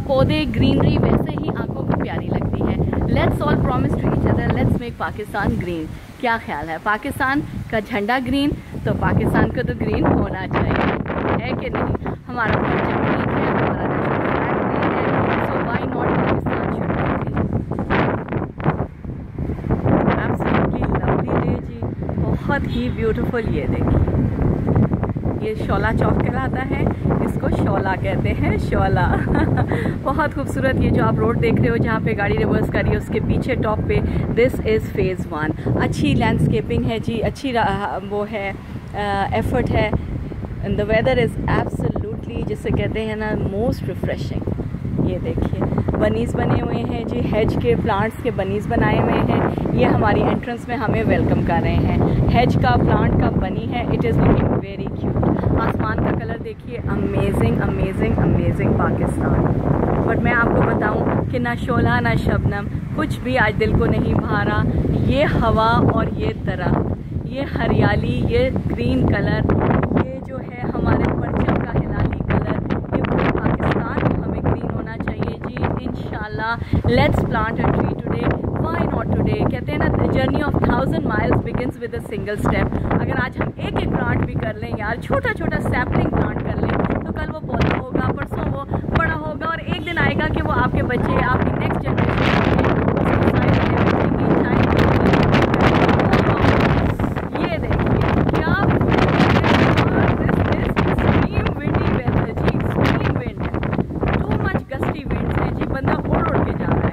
पौधे, ग्रीनरी वैसे ही आंखों को प्यारी लगती है। Let's all promise to each other, let's make Pakistan green. क्या ख्याल है? पाकिस्तान का झंडा ग्रीन, तो पाकिस्तान को तो ग्रीन होना चाहिए, है कि नहीं? हमारा कल्चर ग्रीन है, हमारा नेशनल फ्लैग ग्रीन है, so why not Pakistan should be green. Absolutely lovely day जी, बहुत ही ब्यूटीफुल। ये देखिए, ये शोला चौक कहलाता है, इसको शोला कहते हैं, शोला। बहुत खूबसूरत। ये जो आप रोड देख रहे हो जहाँ पे गाड़ी रिवर्स कर रही है, उसके पीछे टॉप पे दिस इज़ फेज़ 1। अच्छी लैंडस्केपिंग है जी, अच्छी वो है, एफर्ट है। And the weather is absolutely, जिसे कहते हैं ना, मोस्ट रिफ्रेशिंग। ये देखिए, बनीज़ बने हुए हैं जी, हेज के प्लांट्स के बनीज़ बनाए हुए हैं। ये हमारी एंट्रेंस में हमें वेलकम कर रहे हैं। हेज का प्लांट का बनी है, it is looking very cute. आसमान का कलर देखिए, amazing amazing amazing Pakistan. But मैं आपको बताऊं कि ना शोला ना शबनम, कुछ भी आज दिल को नहीं भारा। ये हवा और ये तरह, ये हरियाली, ये ग्रीन कलर, ये जो है हमारे परचम का हिलाली कलर, ये पूरे पाकिस्तान हमें ग्रीन होना चाहिए जी, इंशाल्लाह। Let's plant a tree today, why not today? कहते हैं ना, journey of 1000 miles begins with a single step. अगर आज हम एक एक प्लांट भी कर लें यार, छोटा छोटा सैपलिंग प्लांट कर लें, तो कल वो पौधा होगा, परसों वो बड़ा होगा, और एक दिन आएगा कि वो आपके बच्चे, आपकी नेक्स्ट जनरेशन ये देखिए क्या एक्सट्रीम विंडी वेदर जी, एक्सट्रीम विंड है, टू मच गस्टी विंड्स है जी, बंदा उड़ उड़ के जा रहा है।